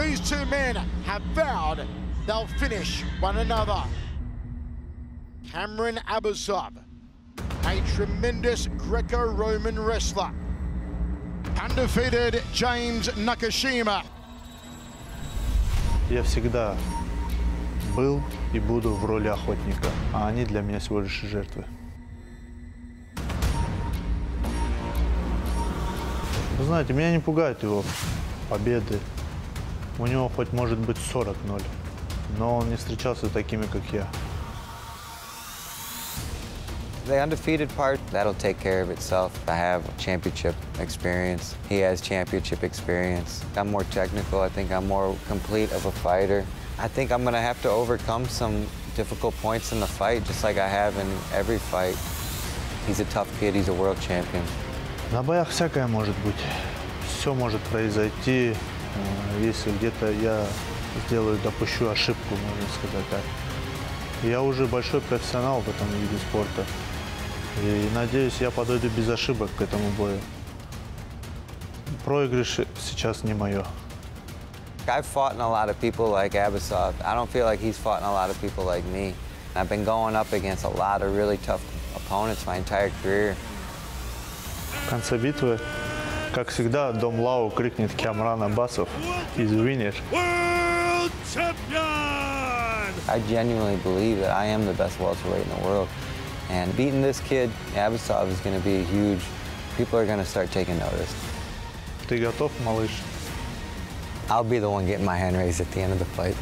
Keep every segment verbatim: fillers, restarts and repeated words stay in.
These two men have vowed they'll finish one another. Kiamrian Abbasov, a tremendous Greco-Roman wrestler. Undefeated James Nakashima. Я всегда был и буду в роли охотника, а они для меня всего лишь жертвы. Вы знаете, меня не пугают его победы. У него хоть может быть сорок ноль, но он не встречался с такими, как я. The undefeated part, that'll take care of itself. I have championship experience. He has championship experience. I'm more technical. I think I'm more complete of a fighter. I think I'm gonna have to overcome some difficult points in the fight, just like I have in every fight. He's a tough kid. He's a world champion. На боях всякое может быть. Все может произойти, если где-то я сделаю, допущу ошибку, можно сказать так. Я уже большой профессионал в этом виде спорта. И надеюсь, я подойду без ошибок к этому бою. Проигрыш сейчас не мое. I've fought in a lot of people like Abbasov. I don't feel like he's fought in a lot of people like me. I've been going up against a lot of really tough opponents my entire career. В конце битвы, как всегда, Дом Лау крикнет Kiamrian Abbasov is winner. World champion! I genuinely believe that I am the best welterweight in the world. And beating this kid, Abbasov, is going to be huge. People are going to start taking notice. Ты готов, малыш? I'll be the one getting my hand raised at the end of the fight.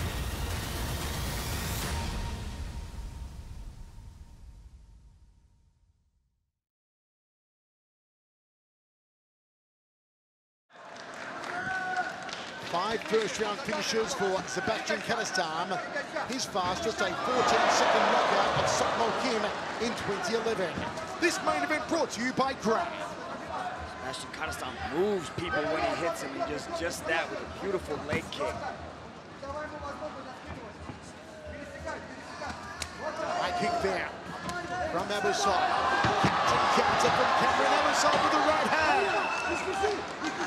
Five first-round finishes for Sebastian Katastam. His fastest, a fourteen-second knockout of Sokmo Kim in twenty eleven. This main event brought to you by Grab. Sebastian Katastam moves people when he hits him, and just, just that with a beautiful leg kick. High kick there from Abbasov. Captain counter from Kiamrian Abbasov with the right hand.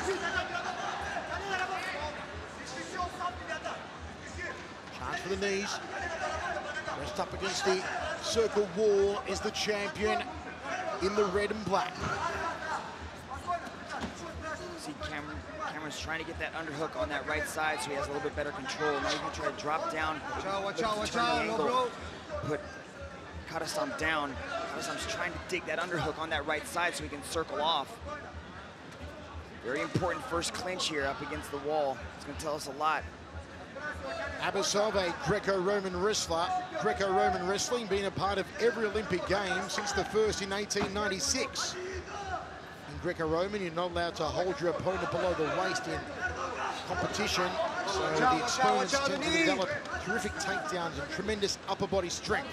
Chance for the knees. Pressed up against the circle wall is the champion in the red and black. See, Cameron, Cameron's trying to get that underhook on that right side so he has a little bit better control. Now he's going to try to drop down. Watch out, watch out, watch turn the out, angle, bro. Put Katastam down. Katastam's trying to dig that underhook on that right side so he can circle off. Very important first clinch here up against the wall. It's going to tell us a lot. Abbasov, a Greco-Roman wrestler. Greco-Roman wrestling being a part of every Olympic game since the first in eighteen ninety-six. In Greco-Roman, you're not allowed to hold your opponent below the waist in competition, so the exponents tend to develop terrific takedowns and tremendous upper body strength.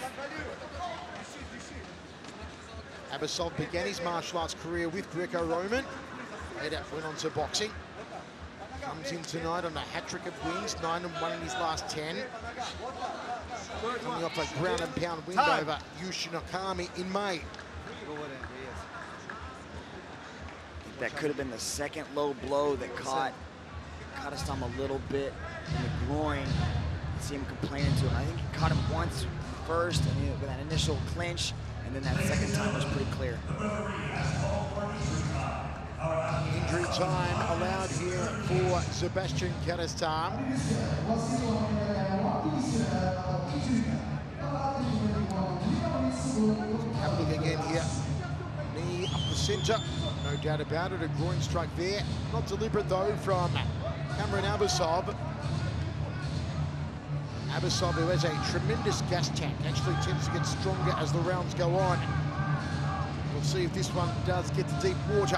Abbasov began his martial arts career with Greco-Roman, later went on to boxing. Comes in tonight on a hat-trick of wins, nine and one in his last ten. Coming off a ground and pound win over Yushin Okami in May. That could have been the second low blow that caught Katastam a little bit in the groin. See him complaining to him. I think he caught him once first, and he, with that initial clinch, and then that second time was pretty clear. Injury time allowed here for Sebastian Katastam. Have a look again here. Knee up the centre, no doubt about it. A groin strike there. Not deliberate though from Kiamrian Abbasov. Abbasov, who has a tremendous gas tank, actually tends to get stronger as the rounds go on. We'll see if this one does get to deep water.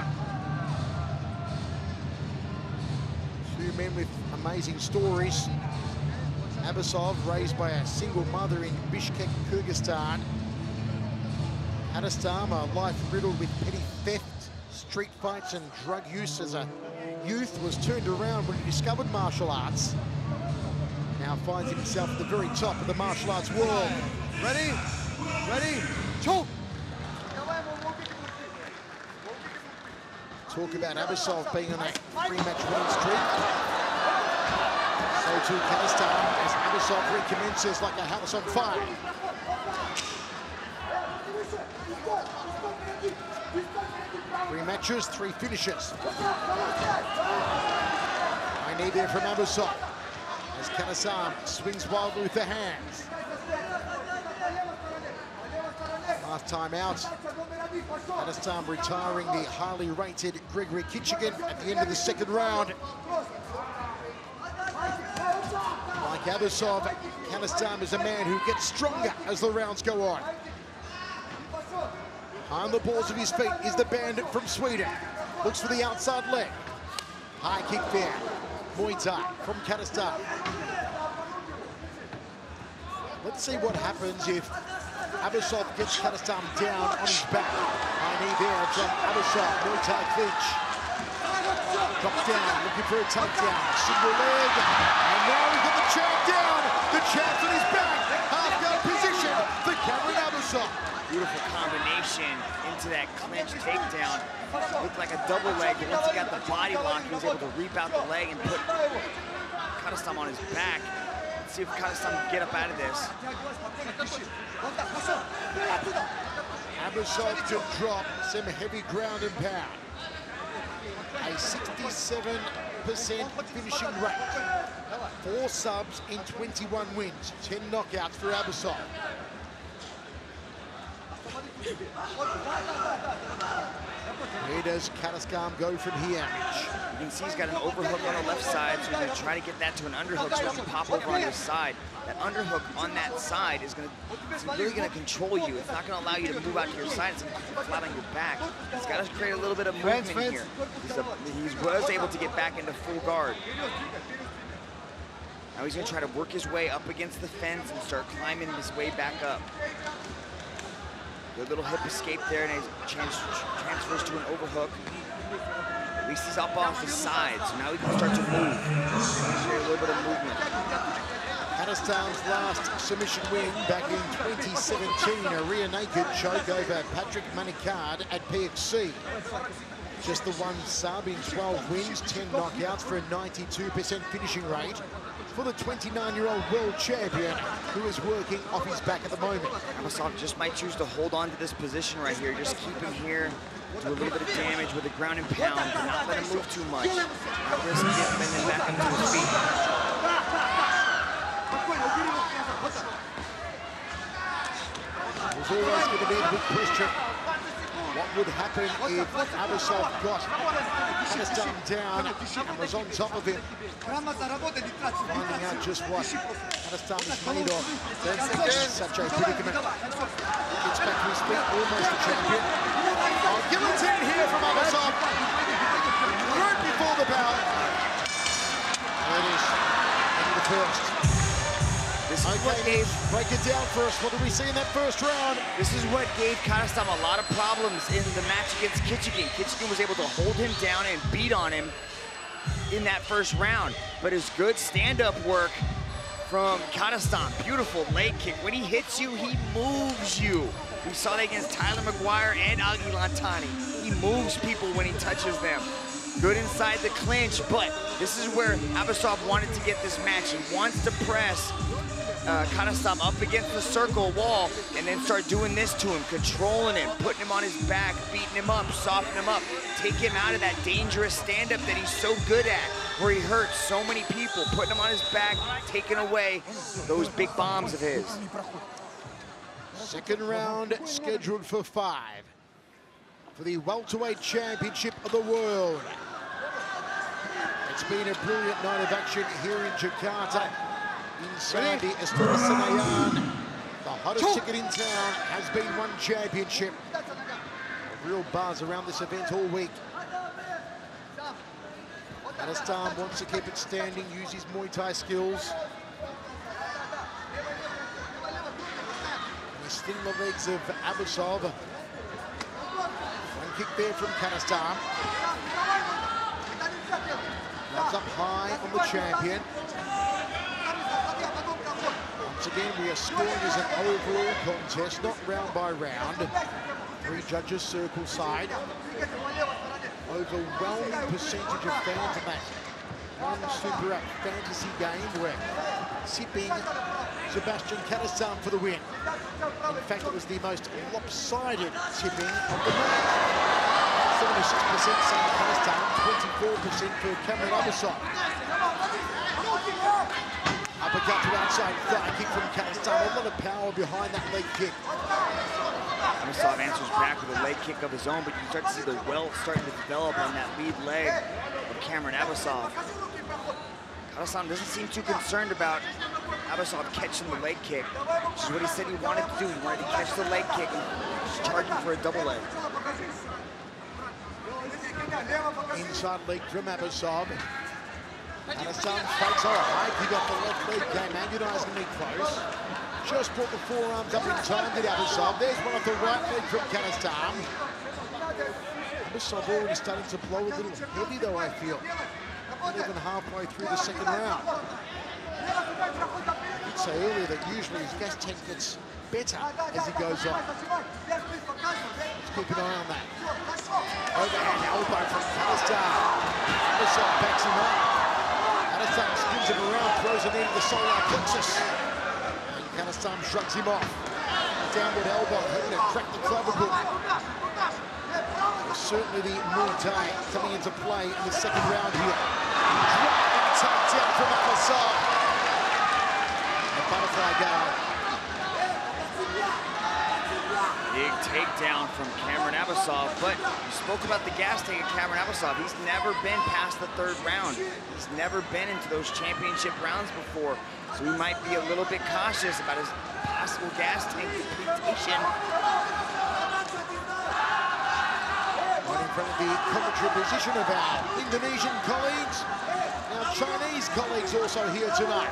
Two men with amazing stories. Abbasov, raised by a single mother in Bishkek, Kyrgyzstan. Katastam, a life riddled with petty theft, street fights and drug use as a youth, was turned around when he discovered martial arts. Now finds himself at the very top of the martial arts world. Ready? Ready? Talk! Talk about Abbasov being on a three-match winning streak. to Kazakhstan as Abbasov recommences like a house on fire. Three matches, three finishes. I need there from Abbasov as Kazakhstan swings wildly with the hands. Last time out, Kazakhstan retiring the highly rated Gregory Kichagin at the end of the second round. Like Abbasov, Kazakhstan is a man who gets stronger as the rounds go on. On the balls of his feet is the bandit from Sweden. Looks for the outside leg. High kick there. Muay Thai from Kazakhstan. Let's see what happens if Abbasov gets Kazakhstan down on his back. High knee there from Abbasov. Muay Thai clinch. Drop down, looking for a takedown. Single leg. And now we've got the champ down. The champ's on his back. Half guard position for Kiamrian Abbasov. Beautiful combination into that clinch takedown. Looked like a double leg, but once he got the body lock, he was able to reap out the leg and put Kazakhstan on his back. Let's see if Kazakhstan can get up out of this. Abbasov to drop some heavy ground and pound. A sixty-seven percent finishing rate. Four subs in twenty-one wins. ten knockouts for Abbasov. Where does Kazakhstan go from here, Mitch? You can see he's got an overhook on the left side, so he's going to try to get that to an underhook so he can pop over on his side. That underhook on that side is going to, it's really going to control you. It's not going to allow you to move out to your side. It's going to keep you flat on your back. He's got to create a little bit of movement here. He's a, he was able to get back into full guard. Now he's going to try to work his way up against the fence and start climbing his way back up. Good little hip escape there, and he trans transfers to an overhook. At least he's up off the side, so now he can start to move. Create a little bit of movement. Kazakhstan's last submission win back in twenty seventeen, a rear naked choke over Patrick Manicard at P X C. Just the one sub in twelve wins, ten knockouts for a ninety-two percent finishing rate for the twenty-nine-year-old world champion who is working off his back at the moment. Abbasov just might choose to hold on to this position right here. Just keep him here, do a little bit of damage with the ground and pound, but not let him move too much. Not risk him and then back up to his feet. There's always going to be a big question. What would happen if Abbasov got Kazakhstan down and was on top of him? Finding out just what Kazakhstan is made of. Such a predicament. Gets back to his feet, almost a champion. Oh, guillotine here from Abbasov. Right before the bell. There it is. End of the first. This is okay, what gave, break it down for us. What did we see in that first round? This is what gave Kazakhstan a lot of problems in the match against Kichagin. Kichagin was able to hold him down and beat on him in that first round. But his good stand-up work from Kazakhstan, beautiful leg kick. When he hits you, he moves you. We saw that against Tyler McGuire and Agi Lantani. He moves people when he touches them. Good inside the clinch, but this is where Abbasov wanted to get this match. He wants to press Uh, Kazakhstan up against the circle wall and then start doing this to him, controlling him, putting him on his back, beating him up, softening him up, take him out of that dangerous stand-up that he's so good at, where he hurts so many people, putting him on his back, taking away those big bombs of his. Second round scheduled for five for the welterweight championship of the world. It's been a brilliant night of action here in Jakarta. Inside the Istora Senayan, the hottest ticket in town has been one championship. A real buzz around this event all week. Kazakhstan wants to keep it standing, use his Muay Thai skills. And he's sting the legs of Abbasov. One kick there from Kazakhstan. Gloves up high on the champion. Once again, we are scoring as an overall contest, not round by round. Three judges circle side. Overwhelming percentage of fans in that one Super App fantasy game where tipping Sebastian Katasam for the win. In fact, it was the most lopsided tipping of the match. seventy-six percent saying Katasam, twenty-four percent for Kiamrian Abbasov. Uppercut to outside thigh kick from Katasam. A lot of power behind that leg kick. Abbasov answers back with a leg kick of his own, but you can start to see the welt starting to develop on that lead leg of Kiamrian Abbasov. Katasam doesn't seem too concerned about Abbasov catching the leg kick, which is what he said he wanted to do. He wanted to catch the leg kick and just charging for a double leg. Inside leg from Abbasov. Katasam fakes a high kick off the left leg, came agonizingly close. Just brought the forearms up in time, did Abbasov. There's one off the right leg from Katasam. Abbasov already starting to blow a little heavy though, I feel. Not even halfway through the second round. I did say earlier that usually his gas tank gets better as he goes on. Let's keep an eye on that. Overhand elbow from Katasam. Abbasov backs him up. Katasam spins him around, throws it into the solar plexus. And Katasam shrugs him off. Downward elbow, hoping to crack the clavicle. Certainly the Muay Thai coming into play in the second round here. Driving takedown from Abbasov. A butterfly guard. Big takedown from Kiamrian Abbasov, but you spoke about the gas tank of Kiamrian Abbasov. He's never been past the third round. He's never been into those championship rounds before, so we might be a little bit cautious about his possible gas tank depletion. Right in front of the commentary position of our Indonesian colleagues. Our Chinese colleagues also here tonight.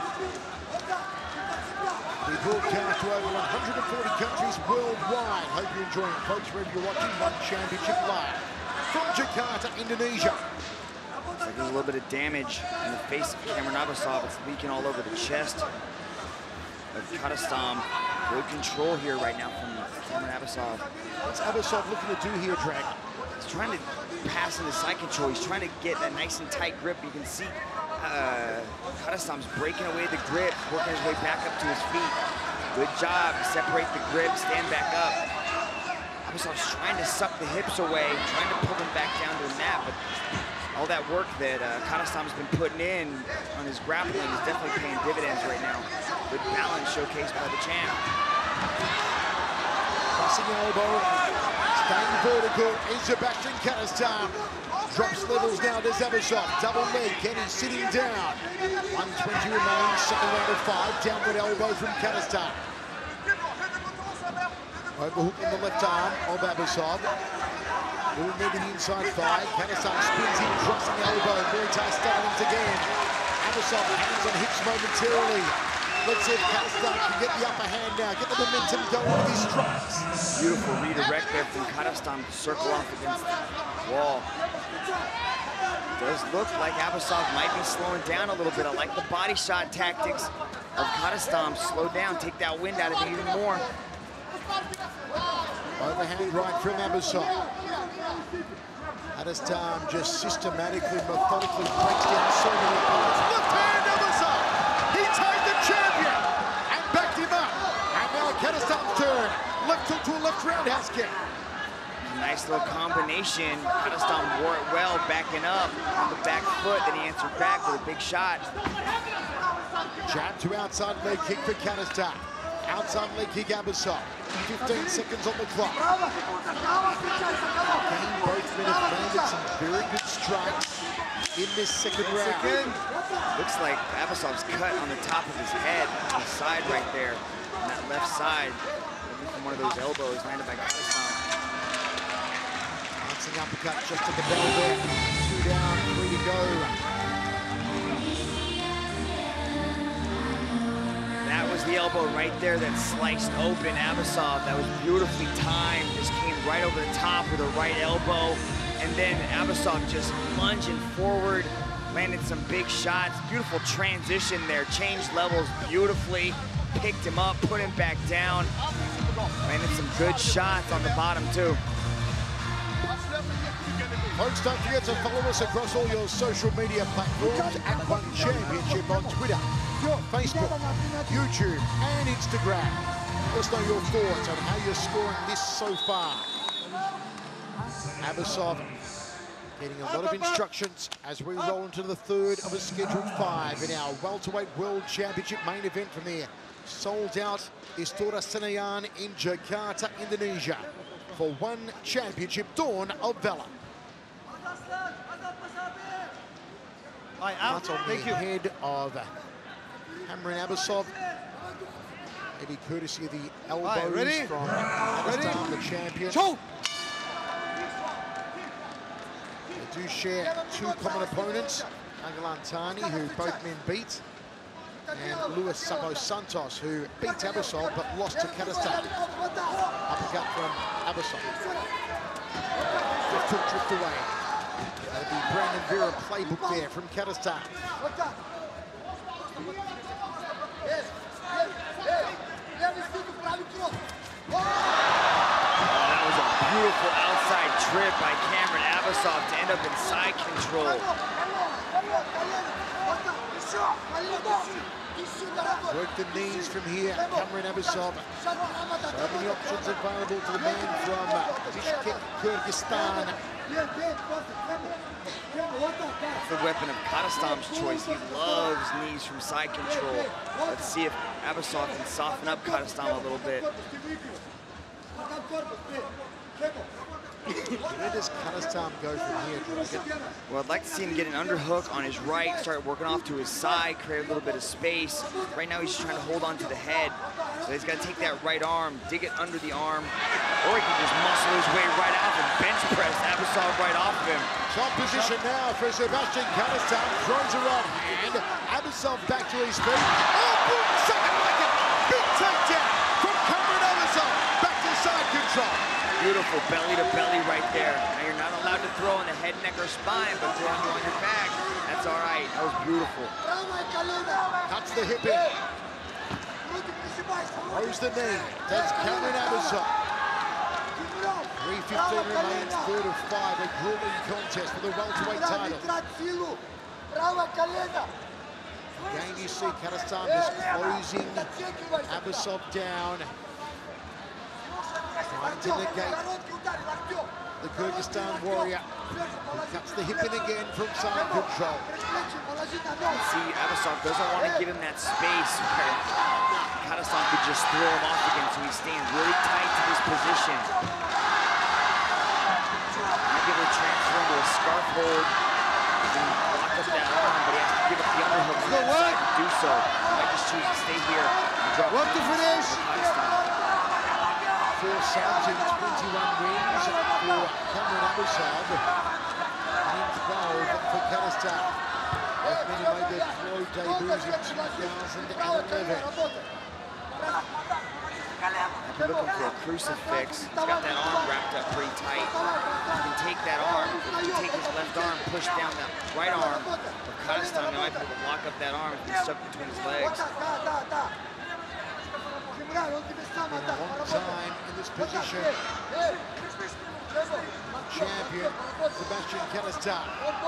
We broadcast to over one hundred forty countries worldwide. Hope you're enjoying it, folks, wherever you're watching ONE Championship Live from Jakarta, Indonesia. Looks like there's a little bit of damage in the face of Kiamrian Abbasov. It's leaking all over the chest of Katasam. Good control here right now from Kiamrian Abbasov. What's Abbasov looking to do here, Dragon? He's trying to pass into side control. He's trying to get that nice and tight grip. You can see uh, Katasam's breaking away the grip, working his way back up to his feet. Good job to separate the grip, stand back up. Abbasov's trying to suck the hips away, trying to pull them back down to the mat, but all that work that uh, Katasam's been putting in on his grappling is definitely paying dividends right now. Good balance showcased by the champ. Crossing elbow, staying vertical is Sebastian Katasam. Drops levels now to Abbasov. Double leg, Kenny sitting down. one twenty remains, second round of five. Downward elbow from Katasam. Overhook in the left arm of Abbasov. Moving to the inside thigh. Katasam spins in, drops the elbow. Muay Thai starting again. Abbasov hands on hips momentarily. Let's see if Katasam can get the upper hand now. Get the momentum going with these strikes. Beautiful redirect there from Katasam to circle off against the wall. Does look like Abbasov might be slowing down a little bit. I like the body shot tactics of Katasam. Slow down, take that wind out of it even more. Overhand right from Abbasov. Katasam just systematically, methodically breaks down so many points. Left hand Abbasov! He tied the champion and backed him up. And now Katasam's turn. Left hook to a left roundhouse kick. Nice little combination. Katasam wore it well, backing up on the back foot. Then he answered back with a big shot. Jab to outside leg kick for Katasam. Outside leg kick Abbasov. fifteen seconds on the clock. Again, both men have landed some very good strikes in this second round. Second. Looks like Abbasov's cut on the top of his head, on the side right there, on that left side. Maybe from one of those elbows landed by Katasam. Bouncing uppercut just at the bell there. Two down, three to go. That was the elbow right there that sliced open Abbasov. That was beautifully timed. Just came right over the top with a right elbow. And then Abbasov just lunging forward, landed some big shots. Beautiful transition there. Changed levels beautifully. Picked him up, put him back down. Landed some good shots on the bottom too. Folks, don't forget to follow us across all your social media platforms at One Championship on Twitter, Facebook, YouTube, and Instagram. Let us know your thoughts on how you're scoring this so far. Abbasov getting a lot of instructions as we roll into the third of a scheduled five in our Welterweight World Championship main event from the sold-out Istora Senayan in Jakarta, Indonesia, for One Championship Dawn of Valor. That's on the head of Kiamrian Abbasov. Maybe courtesy of the elbows ready? from Pakistan, the champion. Choke! They do share two common opponents, Angalantani, who both men beat, and Luis Sabo Santos, who beat Abbasov but lost to Kazakhstan. Uppercut from Abbasov. Left hook drift away. That'll be Brandon Vera playbook there from Kazakhstan. That was a beautiful outside trip by Kiamrian Abbasov to end up in side control. Work the knees from here, Kiamrian Abbasov. So many options available to the man from Bishkek, Kyrgyzstan. The weapon of Kazakhstan's choice. He loves knees from side control. Let's see if Abbasov can soften up Kazakhstan a little bit. Where does Kazakhstan go from here, Dragon? Well, I'd like to see him get an underhook on his right, start working off to his side, create a little bit of space. Right now, he's just trying to hold on to the head. So he's got to take that right arm, dig it under the arm, or he can just muscle his way right out and bench press Abbasov right off of him. Top position now for Sebastian Kazakhstan. Throws a right hand. Abbasov back to his feet. Oh, boom! Second like it. Big takedown from Kiamrian Abbasov. Back to side control. Beautiful belly to belly right there. Now you're not allowed to throw on the head, neck, or spine, but throwing you on your back, that's all right. That was beautiful. Cuts the hip in. Throws the knee. That's Kiamrian Abbasov. three fifteen remains, third of five, a grueling contest for the welterweight title. Again, you see Kazakhstan just closing Abbasov down. Trying to negate the Kyrgyzstan warrior. He cuts the hip in again from side control. See, Abbasov doesn't want to give him that space where Kazakhstan could just throw him off again, so he's staying really tight to this position. Might be able to transfer into a scarf hold and lock up that arm, but he has to give up the underhook on that side to do so. He might just choose to stay here and drop What the finish? Four subs in twenty-one wins for Kiamrian Abbasov, and twelve for Kazakhstan. Both men who made their pro debuts in two thousand eleven. Looking for a crucifix. He's got that arm wrapped up pretty tight. He can take that arm, he can take his left arm, push down that right arm. For Kazakhstan, he might be able to lock up that arm and be stuck between his legs. Been a long time in this position. Champion Sebastian Kazakhstan.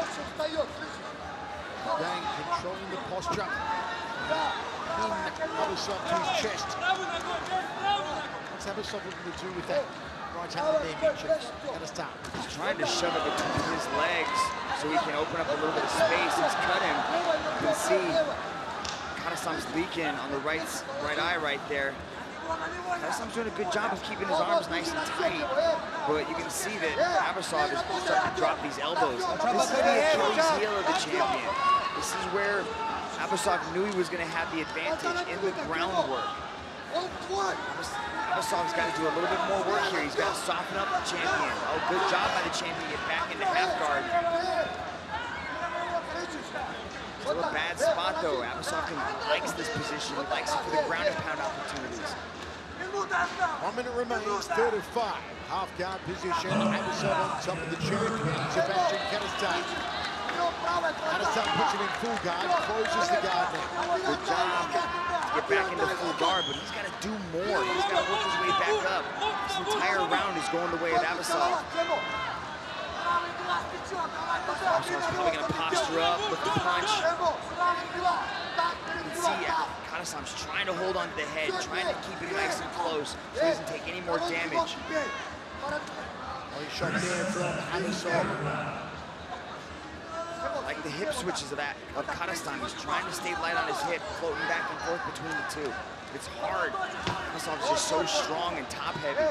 Again, controlling the posture. In Abbasov to his chest. What's Abbasov looking to do with that right hand there, Mitch? Kazakhstan. He's trying to shove it between his legs so he can open up a little bit of space. He's cut him. You can see Kazakhstan's leaking on the right, right eye right there. Kazakhstan's doing a good job of keeping his arms nice and tight, but you can see that Abbasov is starting to drop these elbows. This is the Achilles heel of the champion. This is where Abbasov knew he was going to have the advantage in the groundwork. Abbasov's got to do a little bit more work here. He's got to soften up the champion. Oh, good job by the champion to get back into half guard. Still a bad spot though. Abbasov likes this position. He likes it for the ground and pound opportunities. One minute remains, third of five. Half guard position. Abbasov on top of the champion, Sebastian Kazakhstan. Kazakhstan puts him in full guard, closes the guard now. Good job to get back into full guard, but he's got to do more. He's got to work his way back up. This entire round is going the way of Abbasov. Abasov's probably going to posture up with the punch. You can see Katasam's trying to hold on to the head, trying to keep it nice and close so he doesn't take any more damage. Body shot there from Abbasov. Like the hip switches of that of Katasam, he's trying to stay light on his hip, floating back and forth between the two. It's hard. Abbasov's just so strong and top heavy.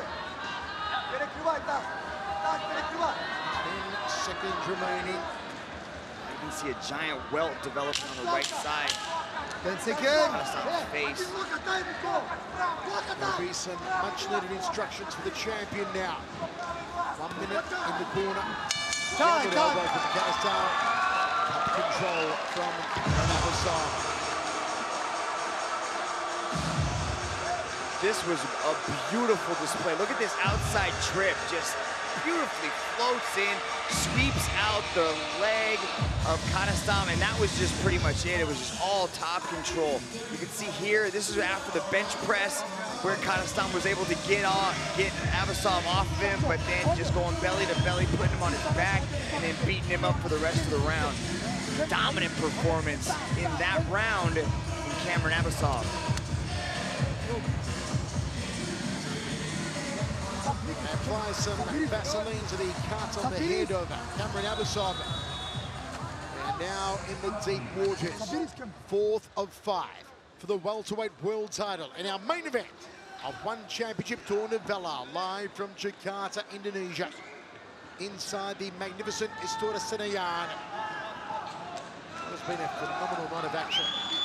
ten seconds remaining. You can see a giant welt developing on the right side. ten seconds. Katasam's face. There'll be some much-needed instructions for the champion now. One minute in the corner. Time, Good elbow from Katasam. Cup control from Abbasov. This was a beautiful display. Look at this outside trip, just beautifully floats in, sweeps out the leg of Katasam, and that was just pretty much it. It was just all top control. You can see here, this is after the bench press, where Katasam was able to get off, get Abbasov off of him, but then just going belly to belly, putting him on his back, and then beating him up for the rest of the round. Dominant performance in that round from Kiamrian Abbasov. Apply some Vaseline to the cut on the head of Kiamrian Abbasov. And now in the deep waters, fourth of five for the welterweight world title. In our main event of One Championship Tour Novella, live from Jakarta, Indonesia. Inside the magnificent Istora Senayan. It has been a phenomenal night of action.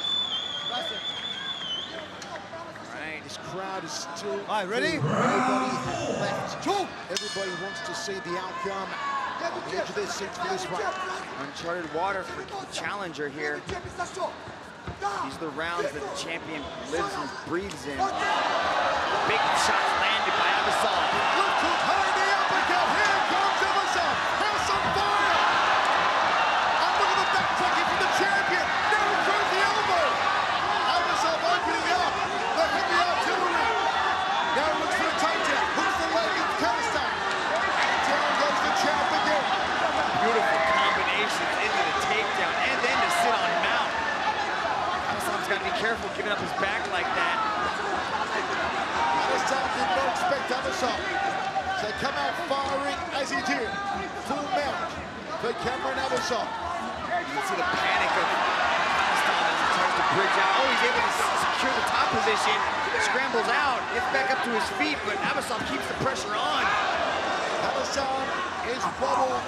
Right. This crowd is still. All right, ready? Nobody has left. Everybody wants to see the outcome. The edge of their seats for this one. Uncharted water for the challenger here. These are the rounds that the champion lives and breathes in. Big shots landed by Abbasov. Look to hurry the uppercut. Here comes Abbasov. House on fire. And look at the back taking from the champion. Now throws the elbow. Abbasov opening up. The heavy artillery. Now looks for the takedown. Hooks the leg of Katasam. And down goes the champ again. Beautiful combinations into the takedown and then to sit on mount. Abbasov's got to be careful giving up his back like that. Katasam did not expect Abbasov to come out firing as he did. Full mount for Kiamrian Abbasov. You can see the panic of Katasam as he tries to bridge out. Oh, he's able to secure the top position, scrambles out, gets back up to his feet, but Abbasov keeps the pressure on. Katasam is wobbled.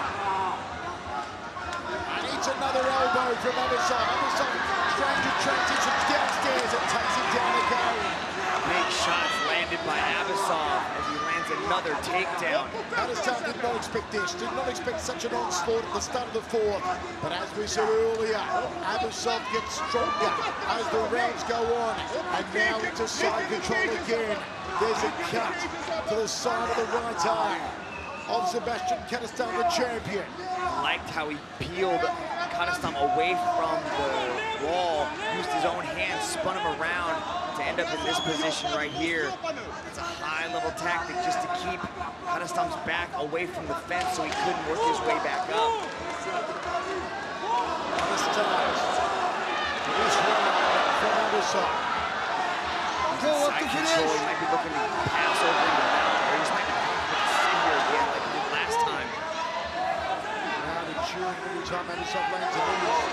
And it's another elbow from Abbasov. Abbasov trying to transition downstairs and takes him down again. Big shots landed by Abbasov as he lands another takedown. Katasam did not expect this, did not expect such an onslaught at the start of the fourth. But as we said earlier, Abbasov gets stronger as the rounds go on. And now into side control again. There's a cut to the side of the right eye of Sebastian Katasam, the champion. Liked how he peeled Katasam away from the wall, used his own hands, spun him around to end up in this position right here. It's a high-level tactic just to keep Katasam's back away from the fence so he couldn't work his way back up. This time, this round from Abbasov. Side control, he might be looking to pass over into mount, or he just might be looking to sit here again like he did last time. Now the cheering every time Abbasov lands a knee.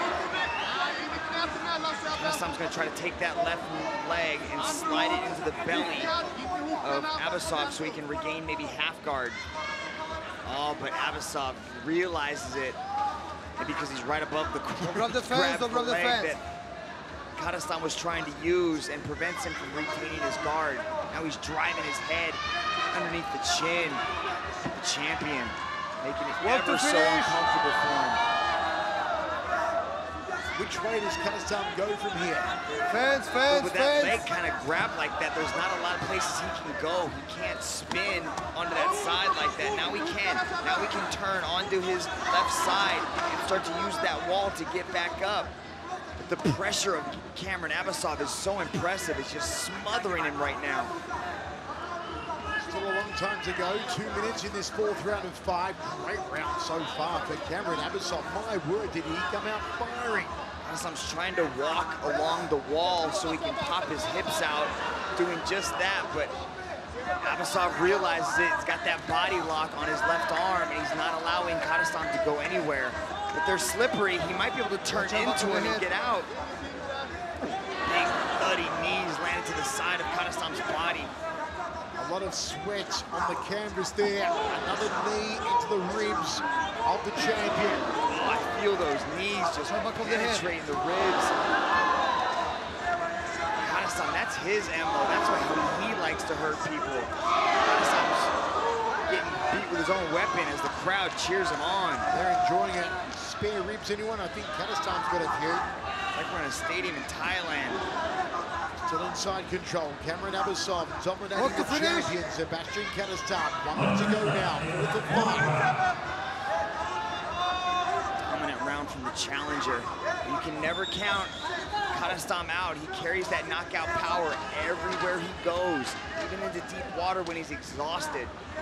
Katassam's going to try to take that left leg and slide it into the belly of Abbasov so he can regain maybe half guard. Oh, but Abbasov realizes it, and because he's right above the corner, Above the fence, above the fence. that Katasam was trying to use and prevents him from retaining his guard. Now he's driving his head underneath the chin. The champion making it What ever to so finish? uncomfortable for him. Which way does Katasam go from here? Fence, fence, With that leg fence. kind of grabbed like that, there's not a lot of places he can go. He can't spin onto that side like that. Now he can. Now he can turn onto his left side and start to use that wall to get back up. But the pressure of Kiamrian Abbasov is so impressive. It's just smothering him right now. Still a long time to go. Two minutes in this fourth round of five. Great round so far for Kiamrian Abbasov. My word, did he come out firing. Abbasov's trying to walk along the wall so he can pop his hips out, doing just that, but Abbasov realizes it. He's got that body lock on his left arm, and he's not allowing Kadastam to go anywhere. If they're slippery, he might be able to turn into him and get out. Big, bloody knees landed to the side of Kadastam's body. A lot of sweat on the canvas there. Another knee into the ribs of the champion. Oh, I feel those knees just penetrating the ribs. Kadastam, that's his M O. That's how he likes to hurt people. Kadastam's getting beat with his own weapon as the crowd cheers him on. They're enjoying it. Spare ribs, anyone? I think Kadastam's got a few. Like we're in a stadium in Thailand. Still inside control. Kiamrian Abbasov dominating the champion, Sebastian Kadastam. One minute to go now. Fourth of five. Dominant round from the challenger. You can never count Kadastam out. He carries that knockout power everywhere he goes, even into deep water when he's exhausted.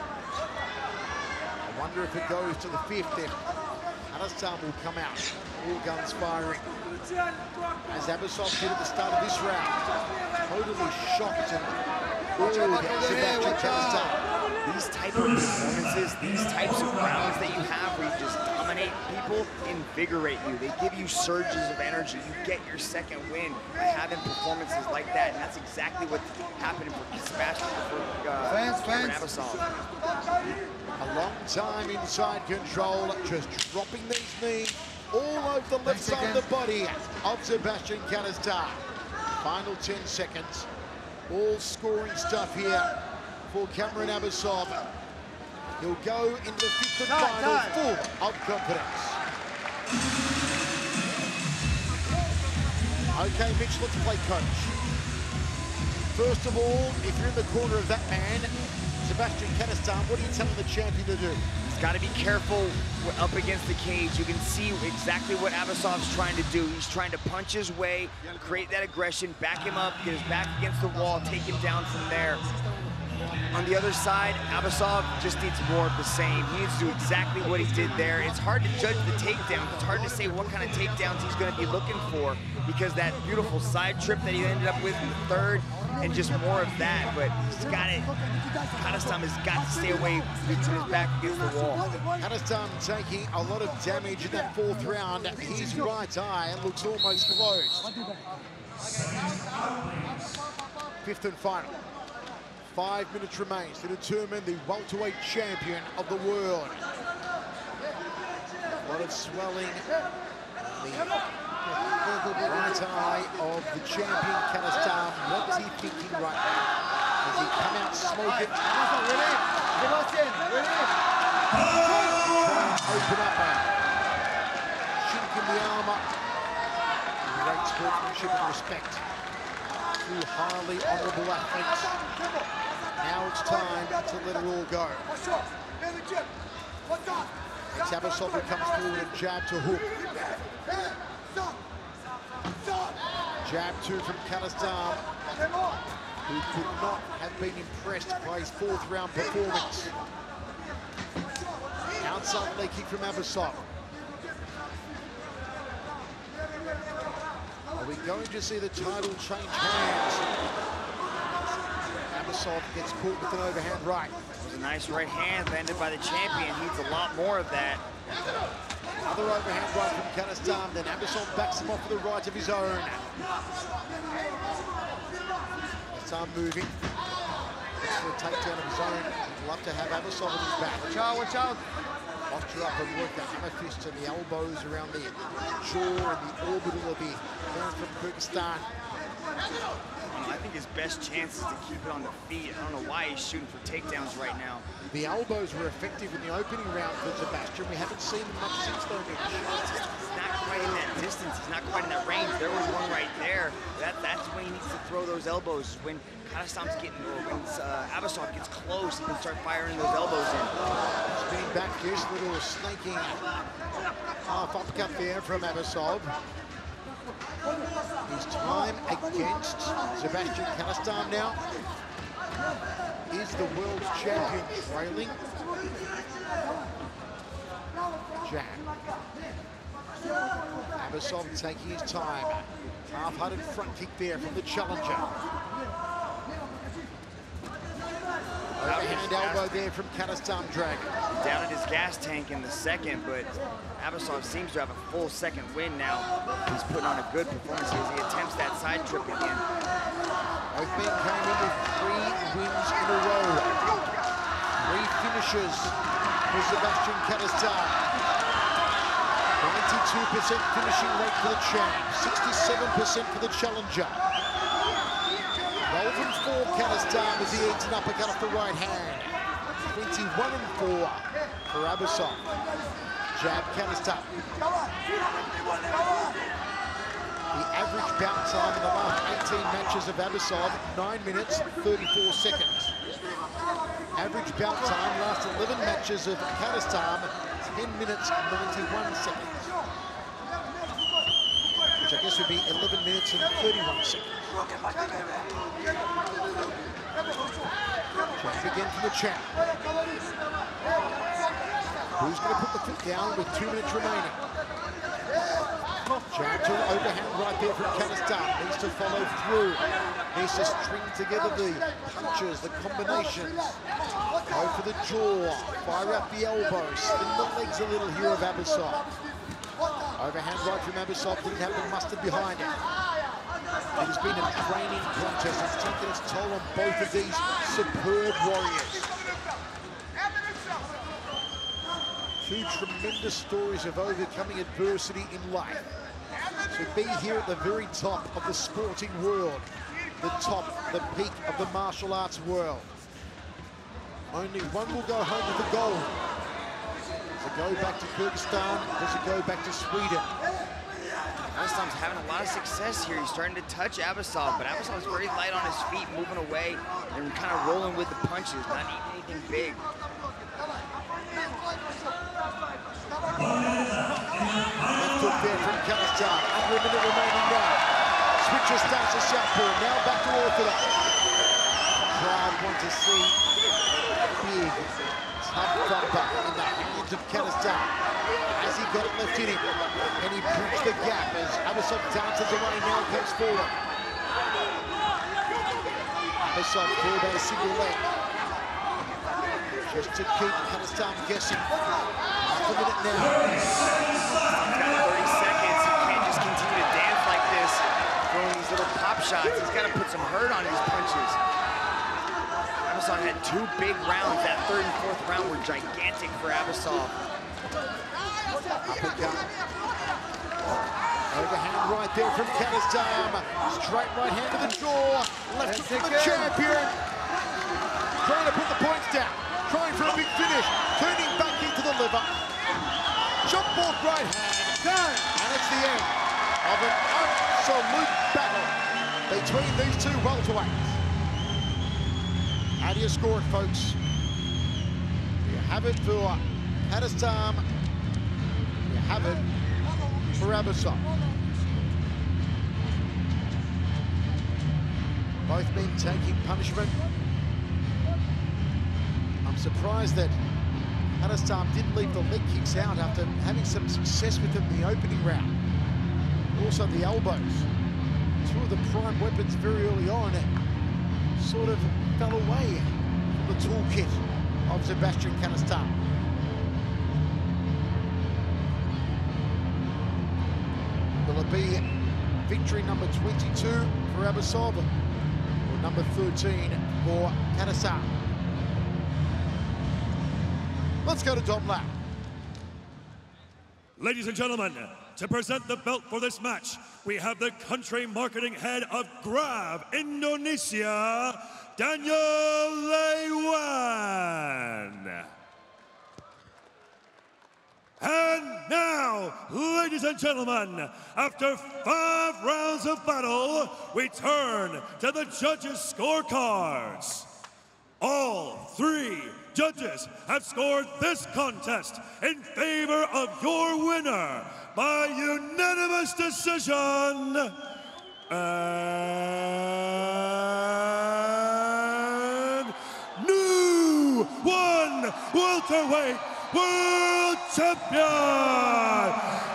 I wonder if it goes to the fifth if Kadastam will come out. All guns firing. As Abbasov did at the start of this round. Totally shocked and awed Sebastian Kadastam. These type of performances, these types of rounds that you have where you just dominate people, invigorate you. They give you surges of energy. You get your second win by having performances like that, and that's exactly what's happening for Sebastian, for uh, Fans, Kiamrian fans. Abbasov. A long time inside control, just dropping these knees all over the left side of the body of Sebastian Kadastam. Final ten seconds. All scoring stuff here for Kiamrian Abbasov. He'll go into the fifth and Time, final time. full of confidence. Okay, Mitch, let's play coach. First of all, if you're in the corner of that man, Sebastian Kadastam, what are you telling the champion to do? He's got to be careful up against the cage. You can see exactly what Abbasov's trying to do. He's trying to punch his way, create that aggression, back him up, get his back against the wall, take him down from there. On the other side, Abbasov just needs more of the same. He needs to do exactly what he did there. It's hard to judge the takedown. It's hard to say what kind of takedowns he's going to be looking for because that beautiful side trip that he ended up with in the third and just more of that. But he's got it. Kadastam has got to stay away with his back against the wall. Kadastam taking a lot of damage in that fourth round. His right eye looks almost closed. Fifth and final. Five minutes remains to determine the welterweight champion of the world. A lot of swelling. The right eye of the champion, Kadastam. What's he thinking right now? Does he come out smoking? Open up a chink in the armor. Great sportsmanship and respect. Two highly honourable athletes. Now it's time to let it all go. It's Abbasov who comes forward and jab to hook. Jab two from Kadastam, who could not have been impressed by his fourth round performance. Outside leg kick from Abbasov. Are we going to see the title change hands? Abbasov gets caught with an overhand right. It was a nice right hand landed by the champion. He needs a lot more of that. Another overhand right from Kadastam, then Abbasov backs him off with a right of his own. Kadastam moving. Looks for a takedown of his own. He'd love to have Abbasov on his back. Watch out, watch out. Posture up and work the hammer fist and the elbows around the jaw and the orbital of the man from Kyrgyzstan. I think his best chance is to keep it on the feet. I don't know why he's shooting for takedowns right now. The elbows were effective in the opening round for Sebastian. We haven't seen them much since though, Mitch. He's not quite in that distance. He's not quite in that range. There was one right there. That, that's when he needs to throw those elbows. When Kadastam's getting, or when uh, Abbasov gets close, he can start firing those elbows in. Spinning back fist, little snaking half uppercut there from Abbasov. His time against Sebastian Kadastam now. is the world champion trailing. Jab. Abbasov taking his time. Half-hearted front kick there from the challenger. Overhand elbow there from Kazakhstan Dragon. Down at his gas tank in the second, but Abbasov seems to have a full second win now. He's putting on a good performance as he attempts that side trip again. Both men came in with three wins in a row. Three finishes for Sebastian Kazakhstan. ninety-two percent finishing rate for the champ, sixty-seven percent for the challenger. Golden for Kazakhstan as he eats an uppercut off the right hand. twenty-one and four for Abbasov. Jab Kazakhstan. The average bout time in the last eighteen matches of Abbasov, nine minutes, thirty-four seconds. Average bout time, last eleven matches of Kazakhstan, ten minutes, ninety-one seconds. Which I guess would be eleven minutes and thirty-one seconds. Jab again from the champ. Who's going to put the foot down with two minutes remaining? Jab to an overhand right there from Kazakhstan. Needs to follow through. Needs to string together the punches, the combinations. Go for the jaw. Fire up the elbows. Spin the legs a little here of Abbasov. Overhand right from Abbasov. Didn't have the mustard behind it. It has been a training contest. It's taken its toll on both of these superb warriors. Two tremendous stories of overcoming adversity in life. To be here at the very top of the sporting world, the top, the peak of the martial arts world. Only one will go home with the gold. Does it go back to Kyrgyzstan? Does it go back to Sweden? Abbasov's having a lot of success here. He's starting to touch Abbasov, but Abbasov's very light on his feet, moving away and kind of rolling with the punches, not eating anything big. Left hook there from Kazakhstan. Under a minute remaining now. Switcher starts to southpaw. Now back to orthodox. Crowd want to see a big, tough thumper in the hands of Kazakhstan. Has he got it left in him? And he bridged the gap as Abbasov dances away, now comes forward. Abbasov pulled by a single leg. Just to keep Kazakhstan guessing. Half a minute now. He's got thirty seconds. He can't just continue to dance like this, throwing these little pop shots. He's got to put some hurt on his punches. Abbasov had two big rounds. That third and fourth round were gigantic for Abbasov. Uppercut. Overhand right there from Kazakhstan. Straight right hand to the jaw. Left hook from the champion. Trying to put the points down. Trying for a big finish. Turning back into the liver. Jump off right hand. And it's the end of an absolute battle between these two welterweights. How do you score it, folks? You have it for Kazakhstan. You have it for Abbasov. Both men taking punishment. I'm surprised that Kazakhstan didn't leave the leg kicks out after having some success with them in the opening round. Also the elbows. Two of the prime weapons very early on sort of fell away from the toolkit of Sebastian Kazakhstan. Will it be victory number twenty-two for Abbasov or number thirteen for Kazakhstan? Let's go to Dom Lau. Ladies and gentlemen, to present the belt for this match, we have the country marketing head of Grav Indonesia, Daniel Lewan. And now, ladies and gentlemen, after five rounds of battle, we turn to the judges' scorecards. All three judges have scored this contest in favor of your winner by unanimous decision. And Welterweight World Champion,